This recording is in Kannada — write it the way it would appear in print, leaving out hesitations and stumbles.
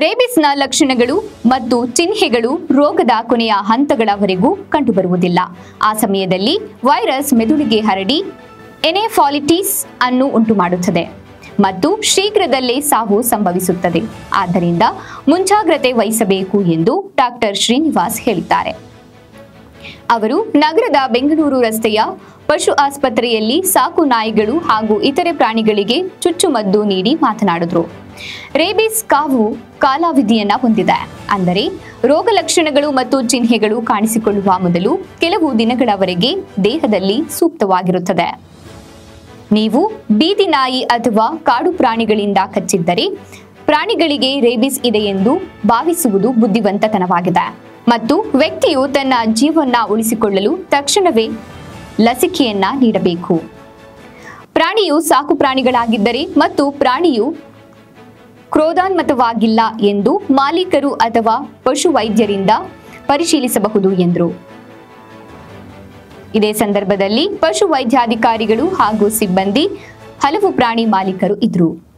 ರೇಬಿಸ್ನ ಲಕ್ಷಣಗಳು ಮತ್ತು ಚಿಹ್ನೆಗಳು ರೋಗದ ಕೊನೆಯ ಹಂತಗಳವರೆಗೂ ಕಂಡುಬರುವುದಿಲ್ಲ. ಆ ಸಮಯದಲ್ಲಿ ವೈರಸ್ ಮೆದುಳಿಗೆ ಹರಡಿ ಎನೆಫಾಲಿಟಿಸ್ ಅನ್ನು ಉಂಟುಮಾಡುತ್ತದೆ ಮತ್ತು ಶೀಘ್ರದಲ್ಲೇ ಸಾವು ಸಂಭವಿಸುತ್ತದೆ. ಆದ್ದರಿಂದ ಮುಂಜಾಗ್ರತೆ ವಹಿಸಬೇಕು ಎಂದು ಡಾಕ್ಟರ್ ಶ್ರೀನಿವಾಸ್ ಹೇಳಿದ್ದಾರೆ. ಅವರು ನಗರದ ಬೆಂಗಳೂರು ರಸ್ತೆಯ ಪಶು ಆಸ್ಪತ್ರೆಯಲ್ಲಿ ಸಾಕು ನಾಯಿಗಳು ಹಾಗೂ ಇತರೆ ಪ್ರಾಣಿಗಳಿಗೆ ಚುಚ್ಚುಮದ್ದು ನೀಡಿ ಮಾತನಾಡಿದರು. ರೇಬಿಸ್ ಕಾವು ಕಾಲಾವಧಿಯನ್ನ ಹೊಂದಿದೆ. ಅಂದರೆ ರೋಗ ಲಕ್ಷಣಗಳು ಮತ್ತು ಚಿಹ್ನೆಗಳು ಕಾಣಿಸಿಕೊಳ್ಳುವ ಮೊದಲು ಕೆಲವು ದಿನಗಳವರೆಗೆ ದೇಹದಲ್ಲಿ ಸೂಕ್ತವಾಗಿರುತ್ತದೆ. ನೀವು ಬೀದಿ ನಾಯಿ ಅಥವಾ ಕಾಡು ಪ್ರಾಣಿಗಳಿಂದ ಕಚ್ಚಿದ್ದರೆ ಪ್ರಾಣಿಗಳಿಗೆ ರೇಬಿಸ್ ಇದೆ ಎಂದು ಭಾವಿಸುವುದು ಬುದ್ಧಿವಂತತನವಾಗಿದೆ ಮತ್ತು ವ್ಯಕ್ತಿಯು ತನ್ನ ಜೀವನ ಉಳಿಸಿಕೊಳ್ಳಲು ತಕ್ಷಣವೇ ಲಸಿಕೆಯನ್ನ ನೀಡಬೇಕು. ಪ್ರಾಣಿಯು ಸಾಕು ಪ್ರಾಣಿಗಳಾಗಿದ್ದರೆ ಮತ್ತು ಪ್ರಾಣಿಯು ಕ್ರೋಧಾನ್ಮತವಾಗಿಲ್ಲ ಎಂದು ಮಾಲೀಕರು ಅಥವಾ ಪಶು ವೈದ್ಯರಿಂದ ಪರಿಶೀಲಿಸಬಹುದು ಎಂದರು. ಇದೇ ಸಂದರ್ಭದಲ್ಲಿ ಪಶು ವೈದ್ಯಾಧಿಕಾರಿಗಳು ಹಾಗೂ ಸಿಬ್ಬಂದಿ, ಹಲವು ಪ್ರಾಣಿ ಮಾಲೀಕರು ಇದ್ದರು.